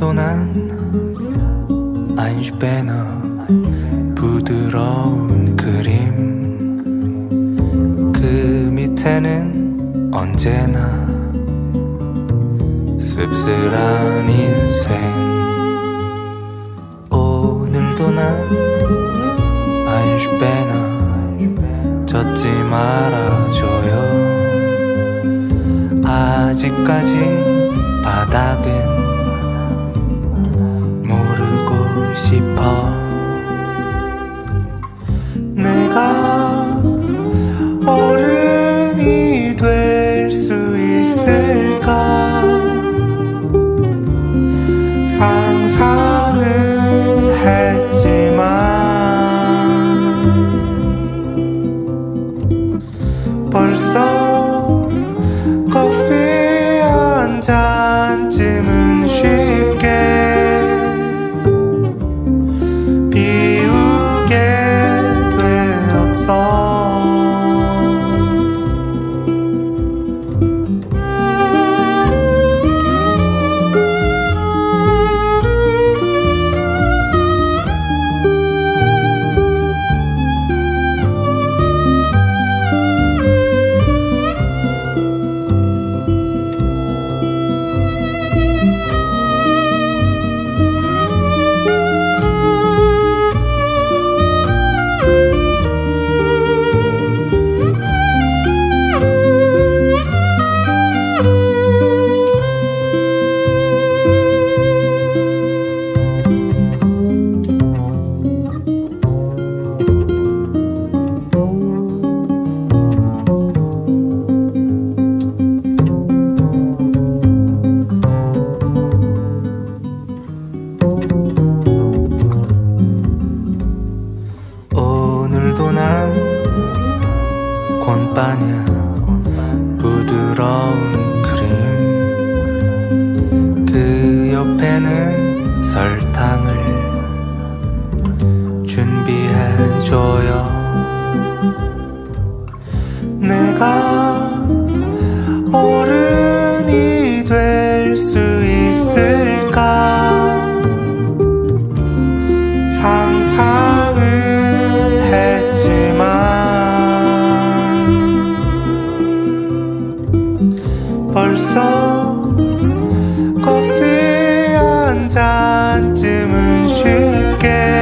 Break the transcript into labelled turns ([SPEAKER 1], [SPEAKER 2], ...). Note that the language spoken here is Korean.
[SPEAKER 1] 오늘도 난 아인슈페너 부드러운 그림 그 밑에는 언제나 씁쓸한 인생. 오늘도 난 아인슈페너 젖지 말아줘요. 아직까지 바닥은 모르고 싶어. 내가 어른이 될 수 있을까? 상상은 했지만 벌써 커피 한 잔쯤은 쉽게 비우게 되었어. 오늘도 난 곤바냐 부드러운 그림 그 옆에는 설탕을 준비해줘요. 내가 어른이 될 수 있을까? 상상은 했지만 벌써 커피 한 잔쯤은 쉽게